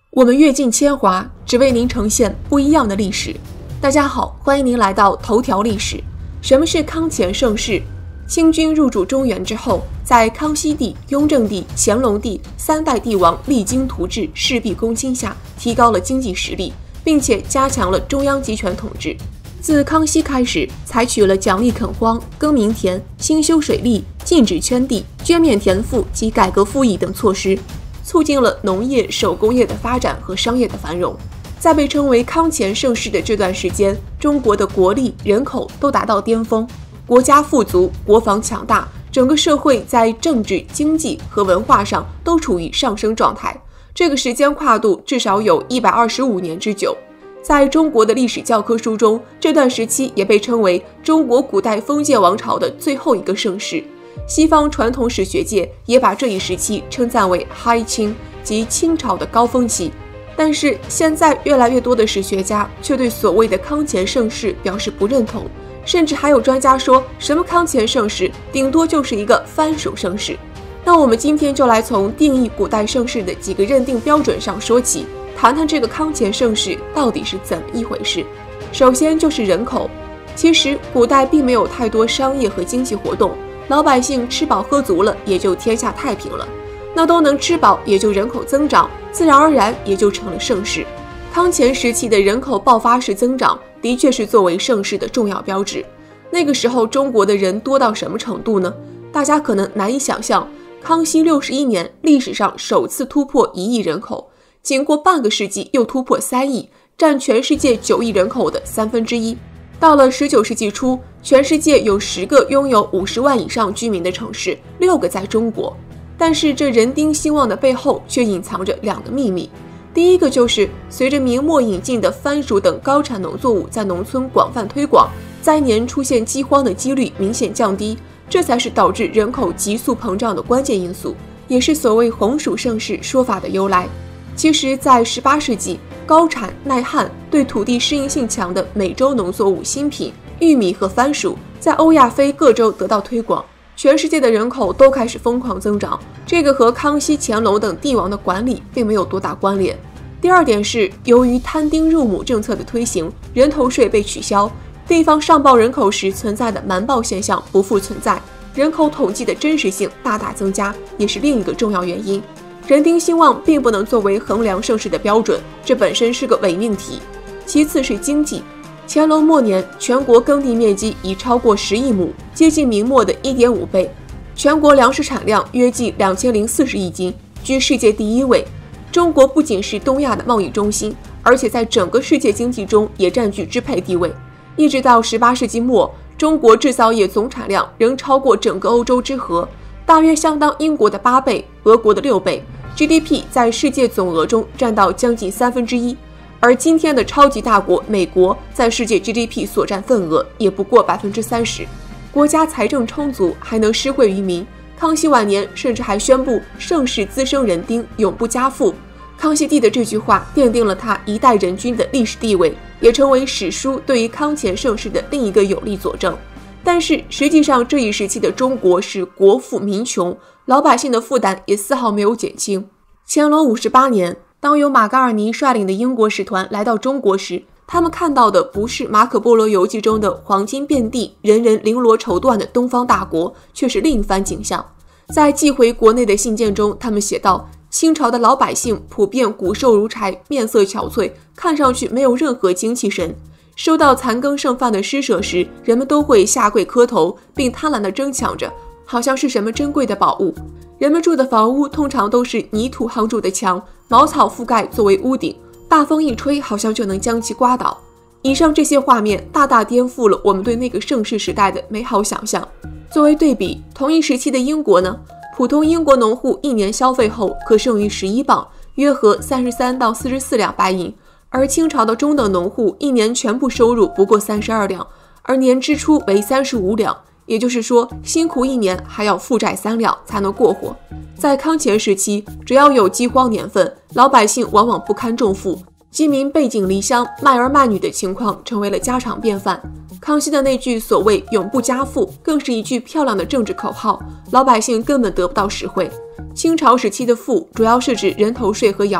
我们阅尽铅华，只为您呈现不一样的历史。大家好，欢迎您来到头条历史。什么是康乾盛世？清军入主中原之后，在康熙帝、雍正帝、乾隆帝三代帝王励精图治、事必躬亲下，提高了经济实力，并且加强了中央集权统治。自康熙开始，采取了奖励垦荒、耕民田、兴修水利、禁止圈地、捐免田赋及改革赋役等措施，促进了农业、手工业的发展和商业的繁荣。在被称为康乾盛世的这段时间，中国的国力、人口都达到巅峰，国家富足，国防强大，整个社会在政治、经济和文化上都处于上升状态。这个时间跨度至少有125年之久。在中国的历史教科书中，这段时期也被称为中国古代封建王朝的最后一个盛世。西方传统史学界也把这一时期称赞为嗨清，即清朝的高峰期。但是现在越来越多的史学家却对所谓的康乾盛世表示不认同，甚至还有专家说什么康乾盛世顶多就是一个藩属盛世。那我们今天就来从定义古代盛世的几个认定标准上说起，谈谈这个康乾盛世到底是怎么一回事。首先就是人口。其实古代并没有太多商业和经济活动，老百姓吃饱喝足了，也就天下太平了。那都能吃饱，也就人口增长，自然而然也就成了盛世。康乾时期的人口爆发式增长，的确是作为盛世的重要标志。那个时候中国的人多到什么程度呢？大家可能难以想象，康熙61年，历史上首次突破1亿人口，仅过半个世纪又突破3亿，占全世界9亿人口的1/3。到了19世纪初，全世界有10个拥有50万以上居民的城市，6个在中国。但是这人丁兴旺的背后却隐藏着2个秘密。第一个就是随着明末引进的番薯等高产农作物在农村广泛推广，灾年出现饥荒的几率明显降低，这才是导致人口急速膨胀的关键因素，也是所谓红薯盛世说法的由来。其实在18世纪，高产耐旱、对土地适应性强的美洲农作物新品玉米和番薯在欧亚非各州得到推广，全世界的人口都开始疯狂增长，这个和康熙、乾隆等帝王的管理并没有多大关联。第二点是，由于摊丁入亩政策的推行，人头税被取消，地方上报人口时存在的瞒报现象不复存在，人口统计的真实性大大增加，也是另一个重要原因。人丁兴旺并不能作为衡量盛世的标准，这本身是个伪命题。其次是经济。乾隆末年，全国耕地面积已超过10亿亩，接近明末的1.5倍。全国粮食产量约近2040亿斤，居世界第1位。中国不仅是东亚的贸易中心，而且在整个世界经济中也占据支配地位。一直到18世纪末，中国制造业总产量仍超过整个欧洲之和，大约相当英国的8倍，俄国的6倍。GDP 在世界总额中占到将近1/3，而今天的超级大国美国在世界 GDP 所占份额也不过30%。国家财政充足，还能施惠于民。康熙晚年甚至还宣布盛世滋生人丁，永不加赋。康熙帝的这句话奠定了他一代人君的历史地位，也成为史书对于康乾盛世的另一个有力佐证。但是实际上这一时期的中国是国富民穷，老百姓的负担也丝毫没有减轻。乾隆58年，当由马嘎尔尼率领的英国使团来到中国时，他们看到的不是马可波罗游记中的黄金遍地、人人绫罗绸缎的东方大国，却是另一番景象。在寄回国内的信件中，他们写道，清朝的老百姓普遍骨瘦如柴，面色憔悴，看上去没有任何精气神。收到残羹剩饭的施舍时，人们都会下跪磕头，并贪婪地争抢着，好像是什么珍贵的宝物。人们住的房屋通常都是泥土夯筑的墙，茅草覆盖作为屋顶，大风一吹，好像就能将其刮倒。以上这些画面大大颠覆了我们对那个盛世时代的美好想象。作为对比，同一时期的英国呢，普通英国农户1年消费后可剩余11磅，约合33到44两白银，而清朝的中等农户1年全部收入不过32两，而年支出为35两，也就是说辛苦1年还要负债3两才能过活。在康乾时期，只要有饥荒年份，老百姓往往不堪重负，饥民背井离乡、卖儿卖女的情况成为了家常便饭。康熙的那句所谓永不加赋，更是一句漂亮的政治口号，老百姓根本得不到实惠。清朝时期的赋主要是指人头税和徭役，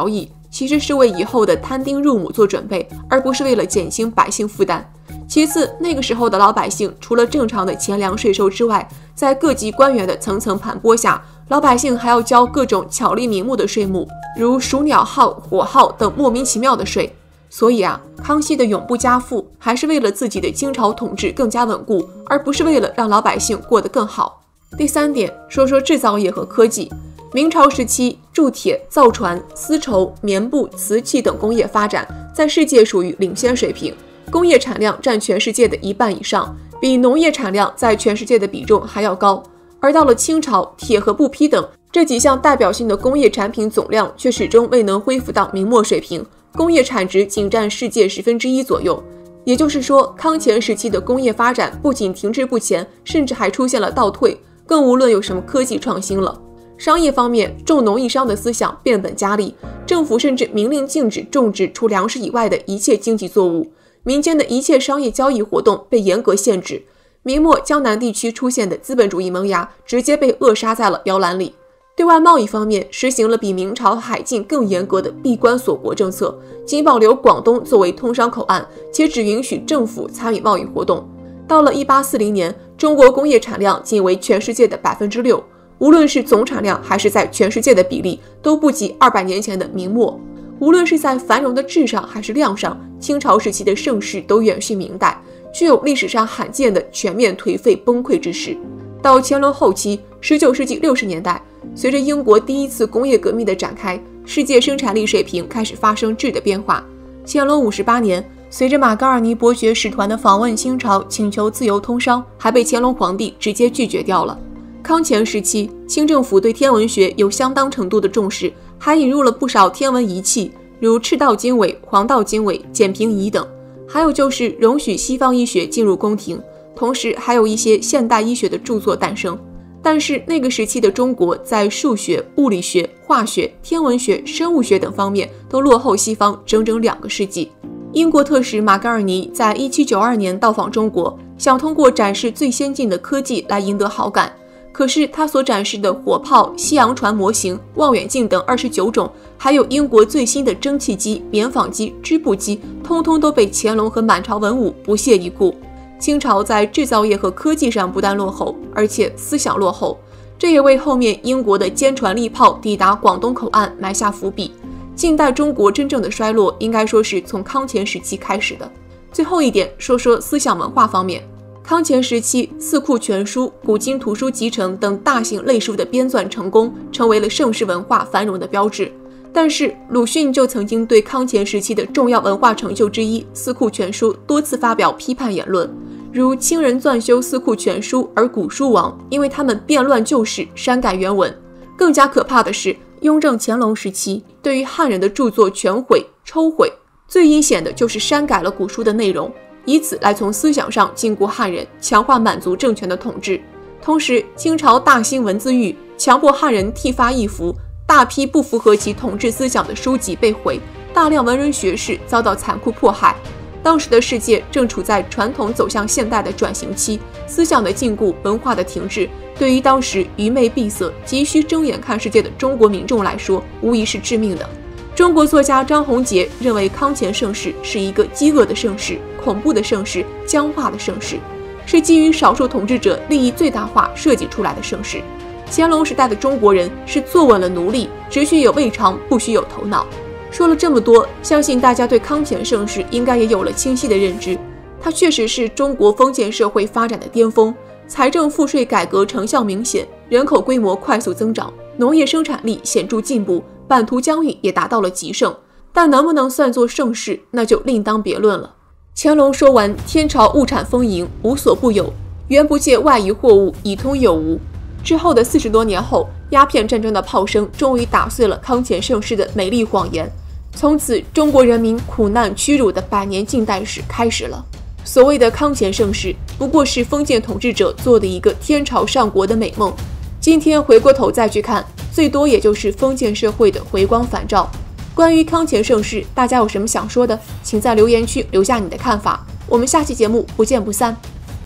其实是为以后的摊丁入亩做准备，而不是为了减轻百姓负担。其次，那个时候的老百姓除了正常的钱粮税收之外，在各级官员的层层盘剥下，老百姓还要交各种巧立名目的税目，如鼠鸟号、火号等莫名其妙的税。所以康熙的永不加赋，还是为了自己的清朝统治更加稳固，而不是为了让老百姓过得更好。第三点，说说制造业和科技。明朝时期，铸铁、造船、丝绸、棉布、瓷器等工业发展在世界属于领先水平，工业产量占全世界的1半以上，比农业产量在全世界的比重还要高。而到了清朝，铁和布匹等这几项代表性的工业产品总量却始终未能恢复到明末水平，工业产值仅占世界1/10左右。也就是说，康乾时期的工业发展不仅停滞不前，甚至还出现了倒退，更无论有什么科技创新了。商业方面，重农抑商的思想变本加厉，政府甚至明令禁止种植除粮食以外的一切经济作物，民间的一切商业交易活动被严格限制。明末江南地区出现的资本主义萌芽直接被扼杀在了摇篮里。对外贸易方面，实行了比明朝海禁更严格的闭关锁国政策，仅保留广东作为通商口岸，且只允许政府参与贸易活动。到了1840年，中国工业产量仅为全世界的6%，无论是总产量还是在全世界的比例，都不及200年前的明末。无论是在繁荣的质上还是量上，清朝时期的盛世都远逊明代，具有历史上罕见的全面颓废崩溃之势。到乾隆后期，19世纪60年代，随着英国第一次工业革命的展开，世界生产力水平开始发生质的变化。乾隆58年，随着马嘎尔尼伯爵使团的访问清朝，请求自由通商，还被乾隆皇帝直接拒绝掉了。康乾时期，清政府对天文学有相当程度的重视，还引入了不少天文仪器，如赤道经纬、黄道经纬、简平仪等。还有就是容许西方医学进入宫廷，同时还有一些现代医学的著作诞生。但是那个时期的中国在数学、物理学、化学、天文学、生物学等方面都落后西方整整2个世纪。英国特使马嘎尔尼在1792年到访中国，想通过展示最先进的科技来赢得好感。可是他所展示的火炮、西洋船模型、望远镜等29种，还有英国最新的蒸汽机、棉纺机、织布机，通通都被乾隆和满朝文武不屑一顾。清朝在制造业和科技上不但落后，而且思想落后，这也为后面英国的坚船利炮抵达广东口岸埋下伏笔。近代中国真正的衰落，应该说是从康乾时期开始的。最后一点，说说思想文化方面。康乾时期，《四库全书》《古今图书集成》等大型类书的编纂成功，成为了盛世文化繁荣的标志。但是鲁迅就曾经对康乾时期的重要文化成就之一《四库全书》多次发表批判言论，如清人钻修《四库全书》而古书亡，因为他们变乱旧事，删改原文。更加可怕的是，雍正、乾隆时期对于汉人的著作全毁、抽毁，最阴险的就是删改了古书的内容，以此来从思想上禁锢汉人，强化满族政权的统治。同时，清朝大兴文字狱，强迫汉人剃发易服，大批不符合其统治思想的书籍被毁，大量文人学士遭到残酷迫害。当时的世界正处在传统走向现代的转型期，思想的禁锢，文化的停滞，对于当时愚昧闭塞、急需睁眼看世界的中国民众来说，无疑是致命的。中国作家张宏杰认为，康乾盛世是一个饥饿的盛世、恐怖的盛世、僵化的盛世，是基于少数统治者利益最大化设计出来的盛世。乾隆时代的中国人是坐稳了奴隶，只许有胃肠，不许有头脑。说了这么多，相信大家对康乾盛世应该也有了清晰的认知。它确实是中国封建社会发展的巅峰，财政赋税改革成效明显，人口规模快速增长，农业生产力显著进步，版图疆域也达到了极盛。但能不能算作盛世，那就另当别论了。乾隆说完天朝物产丰盈，无所不有，原不借外夷货物以通有无。之后的40多年后，鸦片战争的炮声终于打碎了康乾盛世的美丽谎言。从此，中国人民苦难屈辱的100年近代史开始了。所谓的康乾盛世，不过是封建统治者做的一个天朝上国的美梦。今天回过头再去看，最多也就是封建社会的回光返照。关于康乾盛世，大家有什么想说的？请在留言区留下你的看法。我们下期节目不见不散。